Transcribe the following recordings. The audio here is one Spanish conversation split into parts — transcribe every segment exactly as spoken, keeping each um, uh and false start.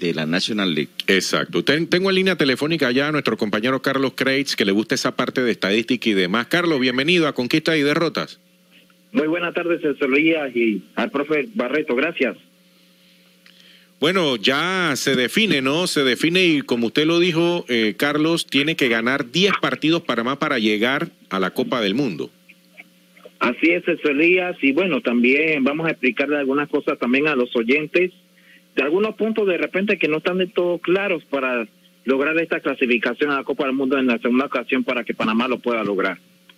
de la National League. Exacto. Ten, tengo en línea telefónica ya a nuestro compañero Carlos Kreitz, que le gusta esa parte de estadística y demás. Carlos, bienvenido a Conquistas y Derrotas. Muy buenas tardes, César Lías, y al profe Barreto, gracias. Bueno, ya se define, ¿no? Se define y como usted lo dijo, eh, Carlos, tiene que ganar diez partidos para más para llegar a la Copa del Mundo. Así es, César Lías, y bueno, también vamos a explicarle algunas cosas también a los oyentes, de algunos puntos de repente que no están de todo claros para lograr esta clasificación a la Copa del Mundo en la segunda ocasión para que Panamá lo pueda lograr.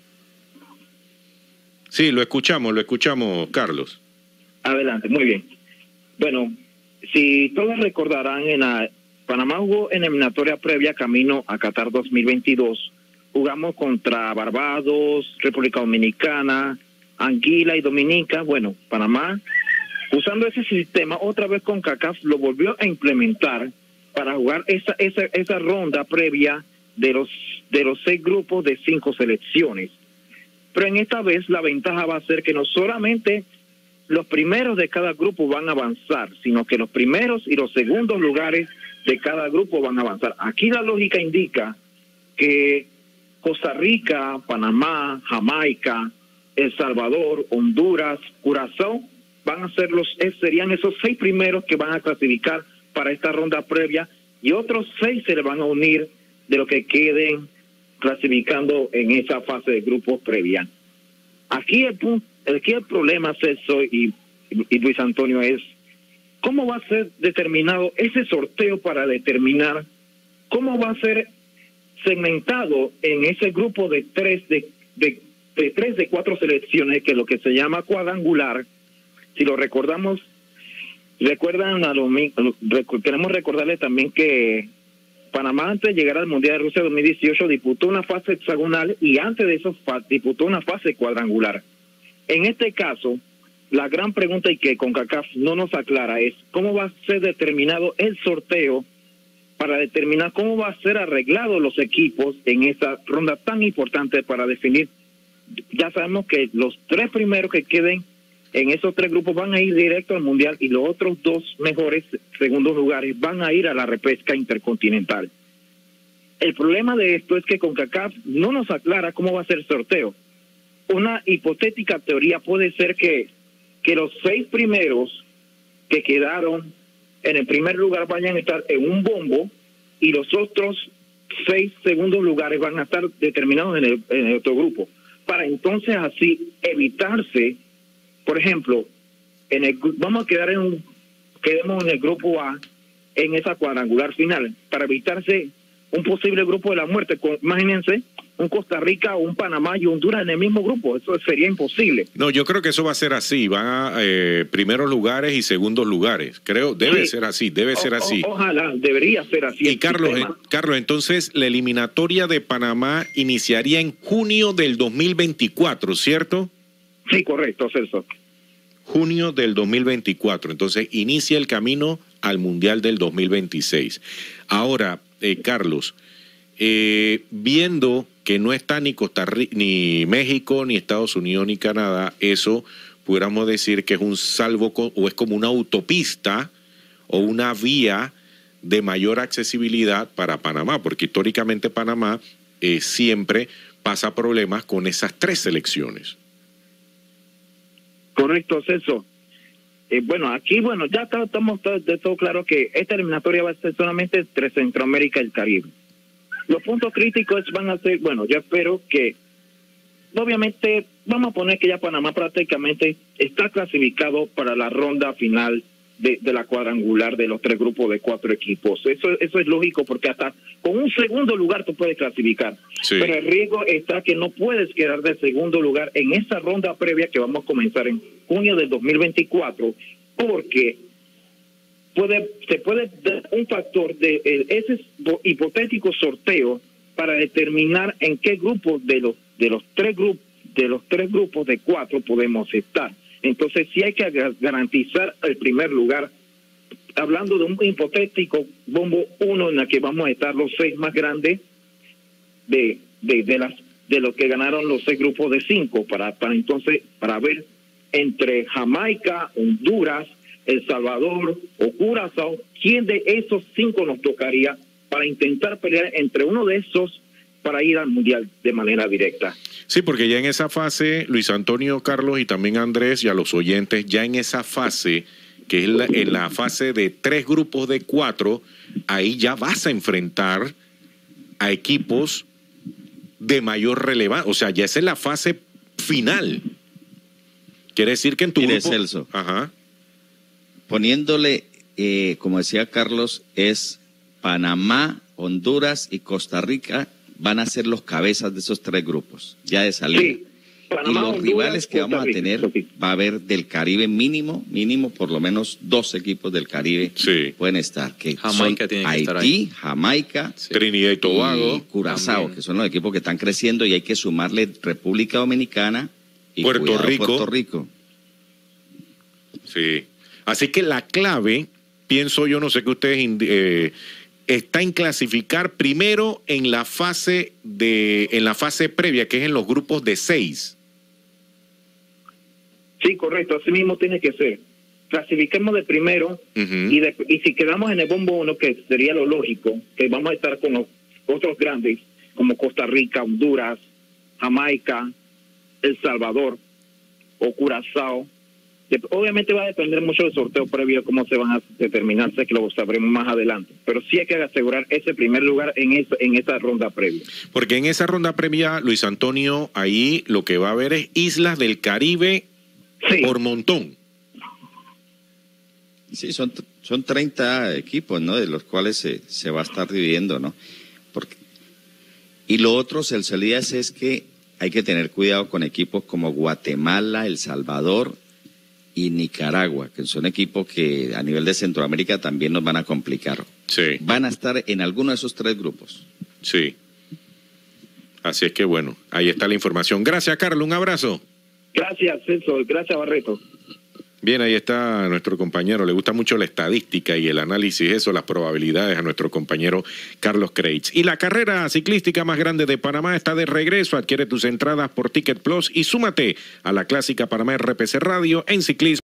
Sí, lo escuchamos, lo escuchamos, Carlos. Adelante, muy bien. Bueno, si todos recordarán, en la Panamá jugó en eliminatoria previa camino a Qatar dos mil veintidós. Jugamos contra Barbados, República Dominicana, Anguila y Dominica. Bueno, Panamá, usando ese sistema, otra vez con CONCACAF lo volvió a implementar para jugar esa esa esa ronda previa de los de los seis grupos de cinco selecciones. Pero en esta vez la ventaja va a ser que no solamente los primeros de cada grupo van a avanzar, sino que los primeros y los segundos lugares de cada grupo van a avanzar. Aquí la lógica indica que Costa Rica, Panamá, Jamaica, El Salvador, Honduras, Curazao van a ser los, serían esos seis primeros que van a clasificar para esta ronda previa, y otros seis se le van a unir de lo que queden clasificando en esa fase de grupos previa. Aquí el punto, aquí el problema, César y, y Luis Antonio, es cómo va a ser determinado ese sorteo para determinar cómo va a ser segmentado en ese grupo de tres de, de, de tres de cuatro selecciones, que es lo que se llama cuadrangular. Si lo recordamos, recuerdan a lo, queremos recordarles también que Panamá, antes de llegar al Mundial de Rusia dos mil dieciocho, disputó una fase hexagonal y antes de eso disputó una fase cuadrangular. En este caso, la gran pregunta y que CONCACAF no nos aclara es cómo va a ser determinado el sorteo para determinar cómo va a ser arreglado los equipos en esta ronda tan importante para definir. Ya sabemos que los tres primeros que queden en esos tres grupos van a ir directo al Mundial y los otros dos mejores segundos lugares van a ir a la repesca intercontinental. El problema de esto es que CONCACAF no nos aclara cómo va a ser el sorteo. Una hipotética teoría puede ser que, que los seis primeros que quedaron en el primer lugar vayan a estar en un bombo y los otros seis segundos lugares van a estar determinados en el, en el otro grupo, para entonces así evitarse, por ejemplo, en el vamos a quedar en un quedemos en el grupo A en esa cuadrangular final, para evitarse un posible grupo de la muerte. Imagínense un Costa Rica, un Panamá y Honduras en el mismo grupo. Eso sería imposible. No, yo creo que eso va a ser así. Van a eh, primeros lugares y segundos lugares. Creo, debe sí. ser así, debe o, ser así. O, ojalá, debería ser así. Y Carlos, eh, Carlos, entonces la eliminatoria de Panamá iniciaría en junio del dos mil veinticuatro, ¿cierto? Sí, correcto, Celso. Junio del dos mil veinticuatro. Entonces inicia el camino al Mundial del dos mil veintiséis. Ahora, eh, Carlos, eh, viendo que no está ni Costa Rica, ni México, ni Estados Unidos, ni Canadá, eso pudiéramos decir que es un salvo o es como una autopista o una vía de mayor accesibilidad para Panamá, porque históricamente Panamá eh, siempre pasa problemas con esas tres selecciones. Correcto, Celso. Eh, bueno, aquí, bueno, ya estamos de todo claro que esta eliminatoria va a ser solamente entre Centroamérica y el Caribe. Los puntos críticos van a ser, bueno, yo espero que, obviamente, vamos a poner que ya Panamá prácticamente está clasificado para la ronda final de, de la cuadrangular de los tres grupos de cuatro equipos. Eso, eso es lógico, porque hasta con un segundo lugar tú puedes clasificar. Sí. Pero el riesgo está que no puedes quedar de segundo lugar en esa ronda previa que vamos a comenzar en junio del dos mil veinticuatro, porque puede se puede dar un factor de eh, ese hipotético sorteo para determinar en qué grupo de los de los tres grupos de los tres grupos de cuatro podemos estar. Entonces sí hay que garantizar el primer lugar, hablando de un hipotético bombo uno en el que vamos a estar los seis más grandes de de, de las de los que ganaron los seis grupos de cinco, para para entonces para ver entre Jamaica, Honduras, El Salvador o Curazao, ¿quién de esos cinco nos tocaría para intentar pelear entre uno de esos para ir al Mundial de manera directa? Sí, porque ya en esa fase, Luis Antonio, Carlos y también Andrés y a los oyentes, ya en esa fase, que es la, en la fase de tres grupos de cuatro, ahí ya vas a enfrentar a equipos de mayor relevancia. O sea, ya esa es la fase final. Quiere decir que en tu Mire, grupo... Celso, Ajá. poniéndole, eh, como decía Carlos, es Panamá, Honduras y Costa Rica van a ser los cabezas de esos tres grupos, ya de salida. Sí. Panamá, y los Honduras, rivales que Costa vamos a Rica, tener, sí. va a haber del Caribe mínimo, mínimo por lo menos dos equipos del Caribe Sí. pueden estar, que Jamaica son tiene que Haití, estar ahí. Jamaica, Sí. Trinidad y Tobago. y Curazao, también. que son los equipos que están creciendo, y hay que sumarle República Dominicana y Puerto cuidado, Rico. Puerto Rico. Sí. Así que la clave, pienso yo, no sé qué ustedes... indi- Eh, está en clasificar primero en la fase de en la fase previa, que es en los grupos de seis. Sí, correcto, así mismo tiene que ser. Clasifiquemos de primero Ujú. y, de- y si quedamos en el bombo uno, que sería lo lógico, que vamos a estar con los otros grandes, como Costa Rica, Honduras, Jamaica, El Salvador o Curazao. De- obviamente va a depender mucho del sorteo previo, cómo se van a determinar, sé que lo sabremos más adelante, pero sí hay que asegurar ese primer lugar en esa, en esa ronda previa. Porque en esa ronda previa, Luis Antonio, ahí lo que va a haber es islas del Caribe Sí, por montón. Sí, son, son treinta equipos, ¿no? De los cuales se, se va a estar dividiendo, ¿no? Porque, y lo otro, Celso Elías, es que hay que tener cuidado con equipos como Guatemala, El Salvador y Nicaragua, que son equipos que a nivel de Centroamérica también nos van a complicar. Sí, Van a estar en alguno de esos tres grupos. sí. Así es que bueno, ahí está la información. Gracias, Carlos, un abrazo. gracias Celso, gracias Barreto. Bien, ahí está nuestro compañero. Le gusta mucho la estadística y el análisis, eso, las probabilidades a nuestro compañero Carlos Kreitz. Y la carrera ciclística más grande de Panamá está de regreso. Adquiere tus entradas por Ticket Plus y súmate a la clásica Panamá R P C Radio en ciclismo.